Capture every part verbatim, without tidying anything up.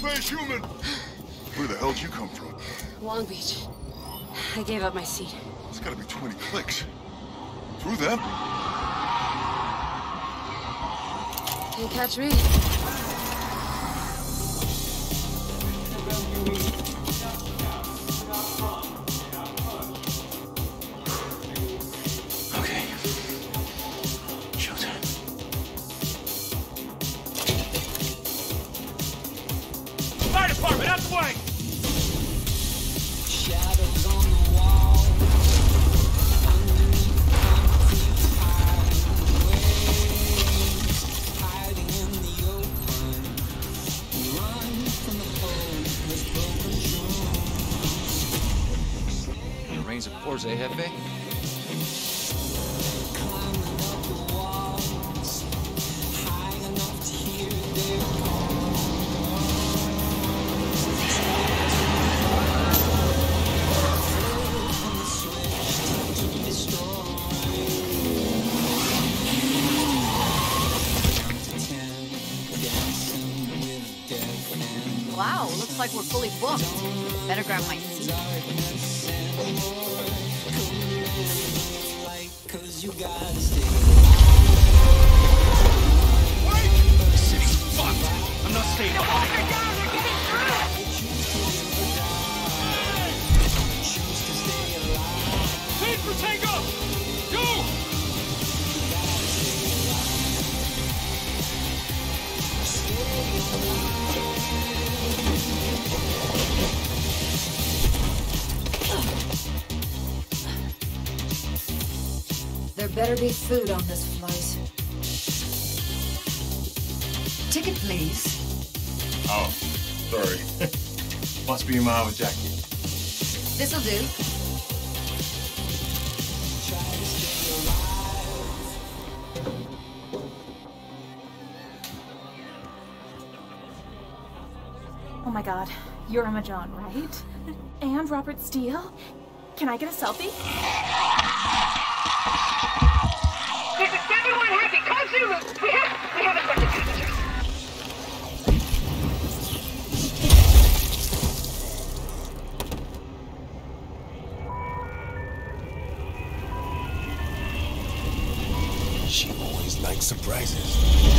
face human! Where the hell did you come from? Long Beach. I gave up my seat. It's gotta be twenty clicks. Through them? Can't catch me. Okay. Showtime. Fire department, out the way! Shadows on the wall. Hiding in the open. Run from the cold with broken shoes. Reigns of course, eh, Jefe? Climbing up the walls. High enough to hear their call. From the switch to destroy. Down to ten, dancing with death and Wow, looks like we're fully booked. Better grab my seat. darkness and more. Light, 'cause you gotta stay. The city's fucked! I'm not staying behind! Choose to stay alive. Wait for Tango! Go! There better be food on this flight. Ticket, please. Oh, sorry. Must be Ma with Jackie. This'll do. Oh my god, you're Emma John, right? And Robert Steele? Can I get a selfie? This is seven one Happy. Call Zulu. We have we have a second passenger. She always likes surprises.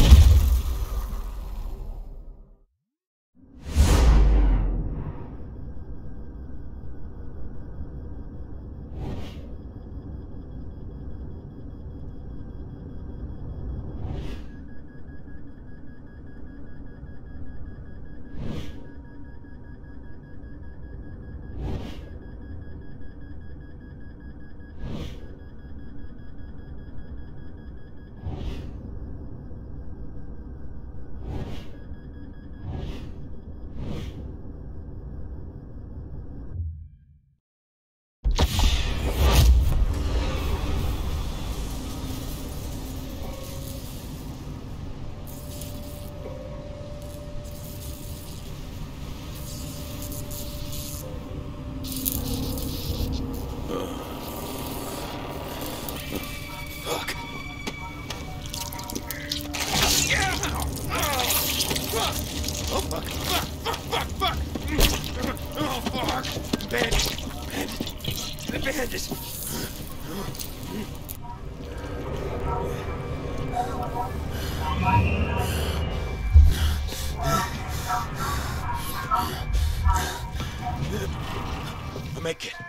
I'll make it.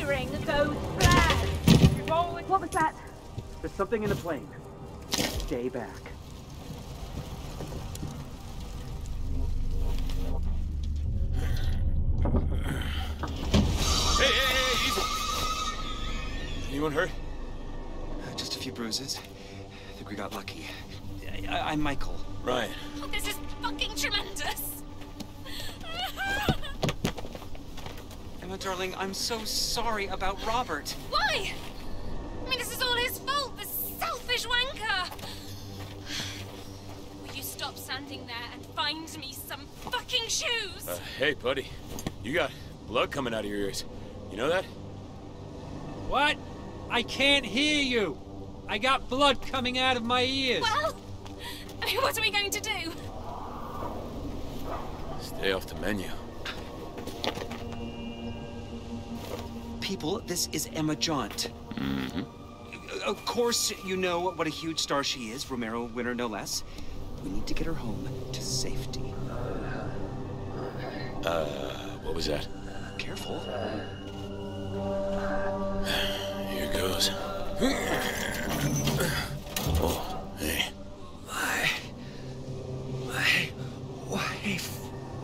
wiring goes flat. What was that? There's something in the plane. Stay back. Hey, hey, hey, easy. Anyone hurt? Uh, just a few bruises. I think we got lucky. I, I, I'm Michael. Ryan. Oh, this is fucking tremendous. Emma, darling, I'm so sorry about Robert. Why? I mean, this is all his fault, the selfish wanker. Will you stop standing there and find me some fucking shoes? Uh, hey, buddy. You got blood coming out of your ears. You know that? What? I can't hear you. I got blood coming out of my ears. Well, I mean, what are we going to do? Stay off the menu. People, this is Emma Jaunt. Mm-hmm. Of course, you know what a huge star she is, Romero winner no less. We need to get her home to safety. Uh, what was that? Careful. Here goes. Oh, hey. My... my wife.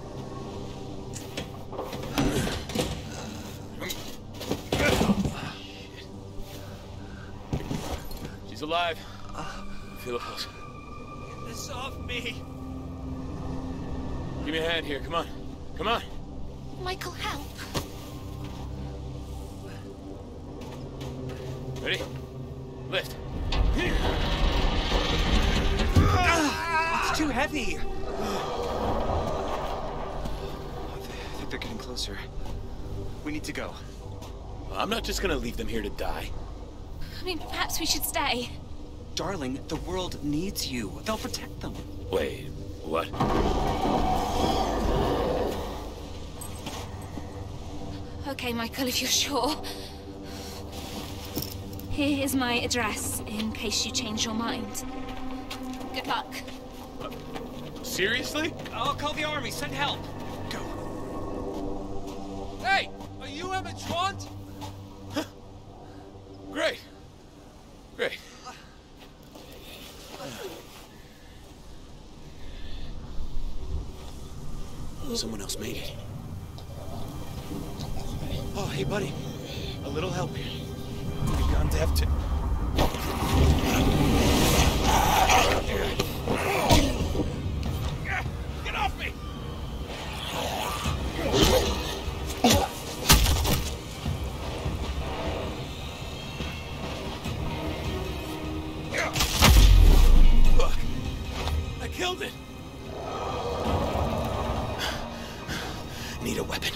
She's alive. Feel the pulse. Get this off me. Give me a hand here. Come on. Come on. Michael, help. Ready? Lift. It's too heavy. I think they're getting closer. We need to go. I'm not just gonna leave them here to die. I mean, perhaps we should stay. Darling, the world needs you. They'll protect them. Wait, what? Okay, Michael, if you're sure. Here is my address, in case you change your mind. Good luck. Uh, seriously? I'll call the army. Send help. Go. Hey, are you Emma Jaunt? Great. Great. Someone else made it. Oh, hey, buddy. A little help here. You've gone deaf to... Get off me! Look, I killed it. Need a weapon.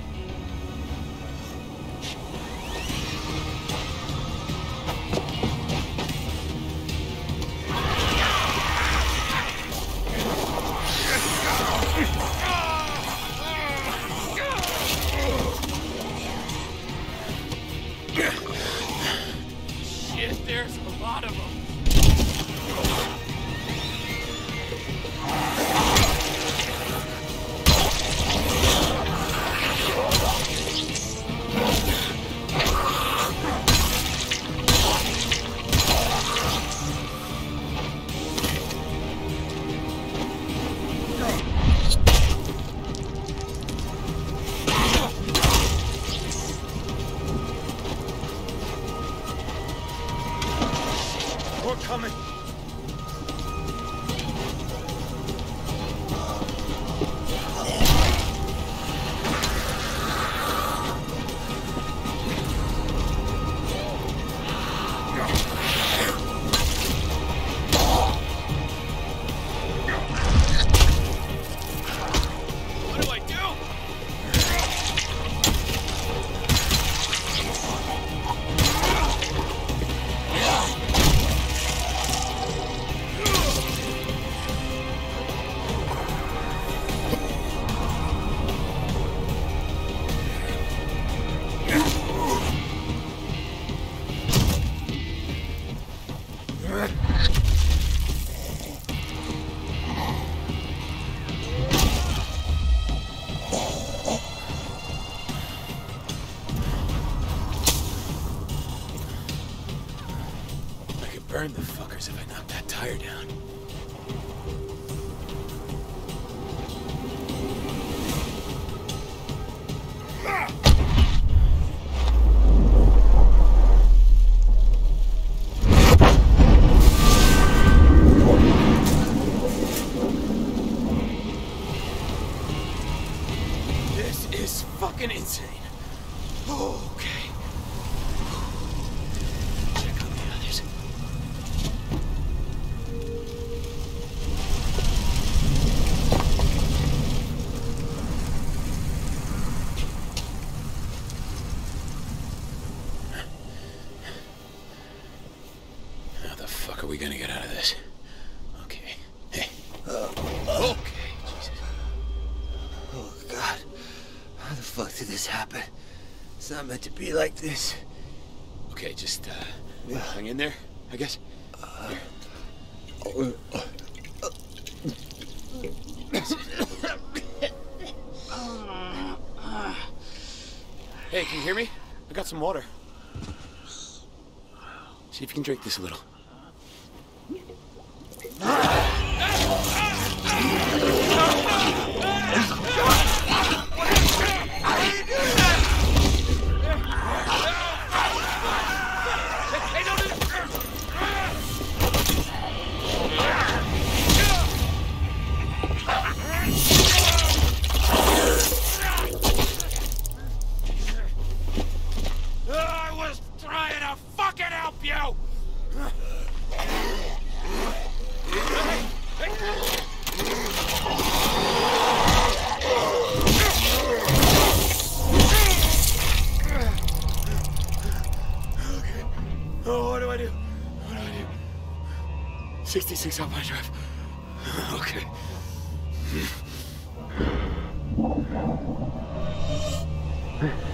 Shit, there's a lot of them. More coming. What do I do? burn the fuckers if I knock that tire down. This is fucking insane. Oh, okay. Check on the others. How the fuck are we gonna get out of this? Okay. Hey. Okay, Jesus. Oh, God. How the fuck did this happen? It's not meant to be like this. Okay, just, uh, hang in there, I guess. Here. Hey, can you hear me? I got some water. See if you can drink this a little. I was trying to fucking help you! Okay. Oh, what do I do? What do I do? sixty-six on my drive. Okay. Huh?